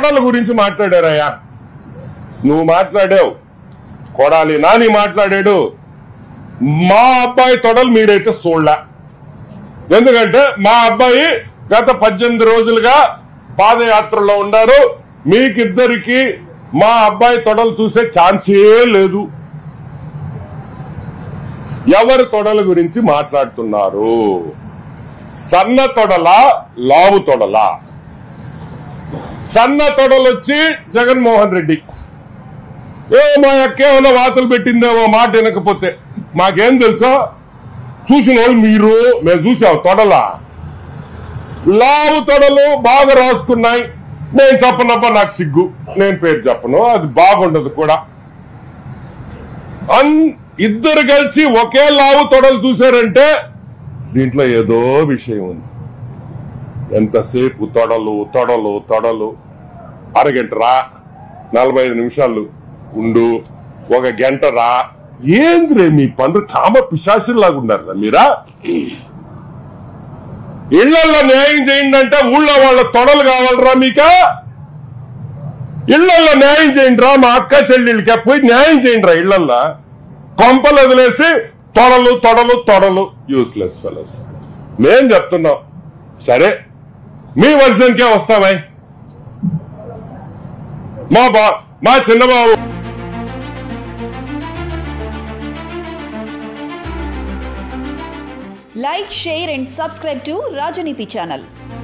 తొడల గురించి మాట్లాడారయ్యా. నువ్వు మాట్లాడావు, కొడాలి నాని మాట్లాడాడు. మా అబ్బాయి తొడలు మీరైతే చూడలే. ఎందుకంటే మా అబ్బాయి గత 18 రోజులుగా పాదయాత్రలో ఉన్నారు. మీకిద్దరికి మా అబ్బాయి తొడలు చూసే ఛాన్సే లేదు. ఎవరి తొడల గురించి మాట్లాడుతున్నారు? సన్న తొడల, లావు తొడల? సన్న తొడలు వచ్చి జగన్మోహన్ రెడ్డి. మా అక్కేమన్నా వాతలు పెట్టిందేమో మాట వినకపోతే. మాకేం తెలుసా? చూసిన వాళ్ళు మీరు, మేము చూసాం తొడల. లావు తొడలు బాగా రాసుకున్నాయి. నేను చెప్పనబ్బా, నాకు సిగ్గు, నేను పేరు చెప్పను, అది బాగుండదు కూడా. ఇద్దరు కలిసి ఒకే లావు తొడలు చూశారంటే దీంట్లో ఏదో విషయం ఉంది. ఎంతసేపు తొడలు తొడలు తొడలు. అరగంట రా, 45 నిమిషాలు ఉండు, 1 గంట రా. ఏంద్రే మీ పనులు? కామ పిశాచుల్లాగా ఉన్నారు మీరా. ఇళ్లల్లో న్యాయం చేయండి అంటే ఊళ్ళో వాళ్ళ తొడలు కావాలరా మీక? ఇళ్లల్లో న్యాయం చేయండి రా, మా అక్క చెల్లెళ్ళకి పోయి న్యాయం చేయండి రా. ఇళ్లల్లో కొంపలు వదిలేసి తొడలు తొడలు తొడలు. Useless fellows. మేం చెప్తున్నాం, సరే మీ వర్షన్కే వస్తామై. మా చిన్నబాబు Like, share and subscribe to Rajaneethi channel.